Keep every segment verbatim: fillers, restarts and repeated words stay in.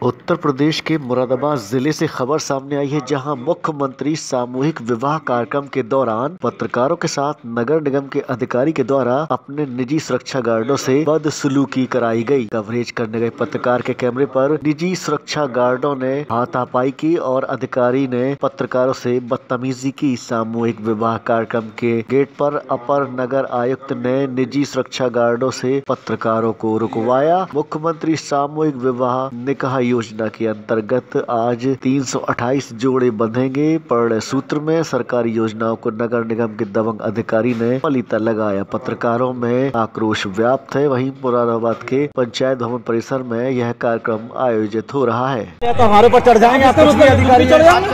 उत्तर प्रदेश के मुरादाबाद जिले से खबर सामने आई है, जहां मुख्यमंत्री सामूहिक विवाह कार्यक्रम के दौरान पत्रकारों के साथ नगर निगम के अधिकारी के द्वारा अपने निजी सुरक्षा गार्डों से बदसलूकी कराई गई। कवरेज करने गए पत्रकार के कैमरे पर निजी सुरक्षा गार्डों ने हाथापाई की और अधिकारी ने पत्रकारों से बदतमीजी की। सामूहिक विवाह कार्यक्रम के गेट पर अपर नगर आयुक्त ने निजी सुरक्षा गार्डों से पत्रकारों को रुकवाया। मुख्यमंत्री सामूहिक विवाह निकाह योजना के अंतर्गत आज तीन सौ अट्ठाईस जोड़े बंधेंगे। परिणय सूत्र में सरकारी योजनाओं को नगर निगम के दबंग अधिकारी ने पलीता लगाया। पत्रकारों में आक्रोश व्याप्त है। वहीं मुरादाबाद के पंचायत भवन परिसर में यह कार्यक्रम आयोजित हो रहा है। तो हमारे ऊपर चढ़ जाएंगे आप कुछ भी अधिकारी चढ़ जाएंगे।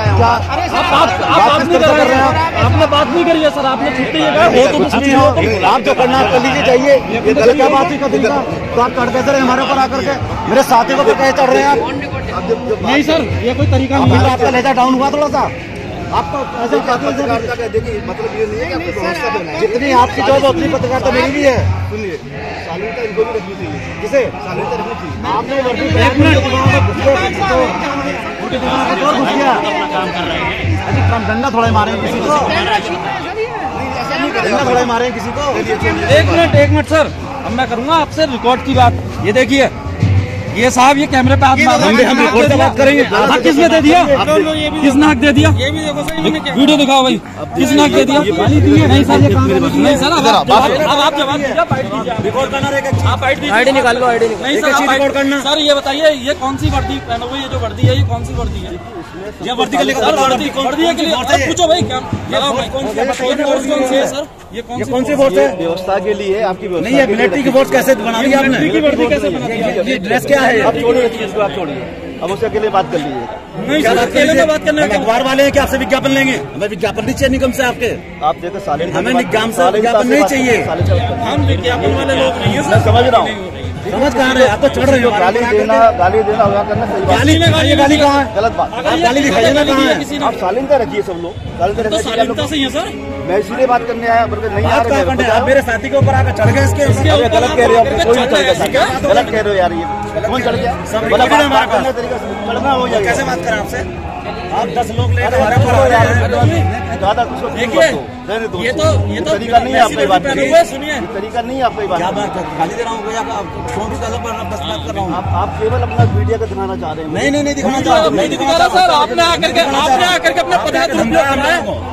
आपने बात नहीं करी है सर, आपने छुट्टी हो तो कुछ नहीं हो, आप जो करना कर लीजिए। चाहिए क्या बात ही कर तो आप चढ़ कैसे रहे हमारे ऊपर आकर के? मेरे साथी को कैसे चढ़ रहे हैं आप? नहीं सर, ये कोई तरीका नहीं है। आपका लेजा डाउन हुआ थोड़ा सा, आपको ऐसे देखिए मतलब ये नहीं है कि आपको व्यवस्था देना है। जितनी आपकी जॉब उतनी पत्रकारिता मेरी भी है। सुनिए, शालीनता इनको भी रखनी चाहिए। किसे शालीनता रखनी चाहिए? आपने वर्दी एक मिनट डंडा थोड़ा मारे किसी को, डंडा थोड़ा मारे किसी को। एक मिनट एक मिनट सर, अब मैं करूंगा आपसे रिकॉर्ड की बात। ये देखिए, ये साहब ये कैमरे पे हाथ मार रहे हैं, हम रिकॉर्ड की बात करेंगे। हक किसने दे दिया? किसने हक दे दिया? ये भी देखो सर, वीडियो दिखाओ भाई, किसने हक दे दिया? नहीं सर, ये नहीं सर, अब आप जवाब दीजिए। रिकॉर्ड करना रहेगा, आप आईडी निकाल लो। आईडी नहीं सर, रिकॉर्ड करना। सर ये बताइए, ये कौन सी वर्दी पहनो हुई? ये जो वर्दी है, ये कौन सी वर्दी है? ये वर्दी का लेकर वर्दी वर्दी है के लिए पूछो भाई, क्या कौन सी है सर? ये कौन सी कौन सी फोर्स है? व्यवस्था के लिए आपकी नहीं है। मिलिट्री की फोर्स कैसे बना दी आपने? मिलिट्री की वर्दी कैसे बना दी? ये ड्रेस क्या है? आप छोड़िए इसको, आप छोड़िए, अब उससे अकेले बात कर लीजिए। नहीं सर, अकेले में बात करना है। अखबार वाले हैं कि आपसे विज्ञापन लेंगे? हमें विज्ञापन नहीं चाहिए निगम से आपके। आप देखो साले, हमें निगम से विज्ञापन नहीं चाहिए। हम विज्ञापन वाले लोग नहीं है। समझ रहा हूँ, समझ कहाँ रहे? आप तो चढ़ रहे हो। गाली देना गाली देना होगा करना सही बात। गाली में गाली गाली कहाँ है? गलत बात। आप गाली दिखाइए ना कहाँ है? आप शालीनता रखिए, सब लोग शालीनता सही है सर। मैं इसीलिए बात करने आया, बल्कि नहीं आ रहे हैं। आप मेरे साथी के ऊपर आकर चढ़ गए। इसके गलत कह रहे हो, कोई नहीं चढ़ेगा। गलत कह रहे हो यार, ये कौन चढ़ गया? चढ़ना हो जाएगा। कैसे बात करें आपसे? आप दस लोग ले हमारे ज्यादा कुछ देखिए। ये तो ये तो तरीका नहीं है आपकी बात। सुनिए, तरीका नहीं है आपकी बात। क्या बात गाली दे रहा हूँ भैया? फोन भी गलत बस बात कर रहा हूँ। आप केवल अपना मीडिया का दिखाना चाह रहे हैं। नहीं नहीं नहीं दिखाना चाह रहे, नहीं दिखा रहा सर। आपने आकर के आपने आकर के अपना पद